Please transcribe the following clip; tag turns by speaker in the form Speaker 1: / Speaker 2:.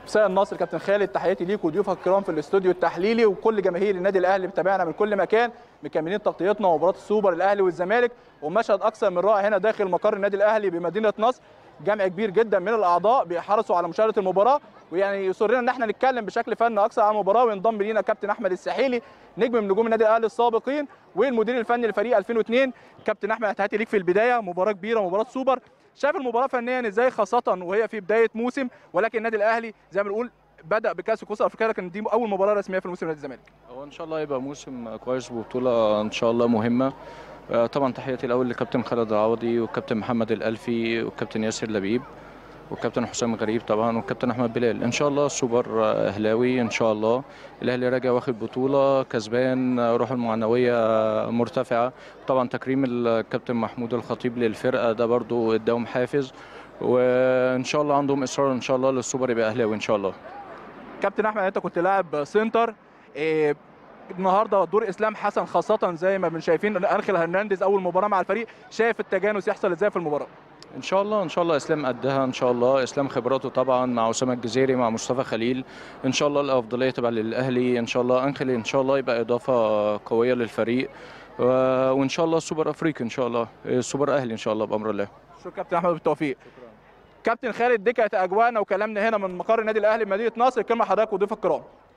Speaker 1: مساء النصر كابتن خالد، تحياتي ليك وضيوفك الكرام في الاستوديو التحليلي وكل جماهير النادي الاهلي بتابعنا من كل مكان. مكملين تغطيتنا ومباراه السوبر الاهلي والزمالك، ومشهد اكثر من رائع هنا داخل مقر النادي الاهلي بمدينه نصر. جمع كبير جدا من الاعضاء بيحرصوا على مشاهده المباراه، ويعني يسرنا ان احنا نتكلم بشكل فني اكثر عن المباراه. وينضم لينا كابتن احمد الساحيلي، نجم من نجوم النادي الاهلي السابقين والمدير الفني لفريق 2002. كابتن احمد، تحياتي ليك في البدايه. مباراه كبيره، مباراه سوبر، شايف المباراه فنيا ازاي، خاصه وهي في بدايه موسم، ولكن النادي الاهلي زي ما بنقول بدأ بكاس الكؤوس الافريقيه، لكن دي اول مباراه رسميه في موسم نادي الزمالك.
Speaker 2: هو ان شاء الله يبقى موسم كويس وبطوله ان شاء الله مهمه. طبعا تحياتي الاول لكابتن خالد العوضي والكابتن محمد الالفي والكابتن ياسر لبيب والكابتن حسام غريب طبعا والكابتن احمد بلال. ان شاء الله السوبر اهلاوي، ان شاء الله الاهلي راجع واخد بطوله كسبان، روحه المعنويه مرتفعه. طبعا تكريم الكابتن محمود الخطيب للفرقه ده برضو اداهم حافز، وان شاء الله عندهم اصرار ان شاء الله للسوبر يبقى اهلاوي ان شاء الله.
Speaker 1: كابتن احمد، انت كنت لاعب سنتر، النهارده دور اسلام حسن خاصه زي ما شايفين انخيل هرنانديز اول مباراه مع الفريق، شايف التجانس يحصل ازاي في المباراه؟
Speaker 2: ان شاء الله ان شاء الله اسلام قدها ان شاء الله. اسلام خبراته طبعا مع اسامه الجزيري مع مصطفى خليل، ان شاء الله الافضليه تبقى للاهلي. ان شاء الله انخيل ان شاء الله يبقى اضافه قويه للفريق، وان شاء الله السوبر افريقي ان شاء الله، السوبر اهلي ان شاء الله بامر الله.
Speaker 1: شكرا كابتن احمد، بالتوفيق. كابتن خالد، دي كانت اجواءنا وكلامنا هنا من مقر النادي الاهلي بمدينه نصر. الكلمه لحضرتك وضيوف الكرام.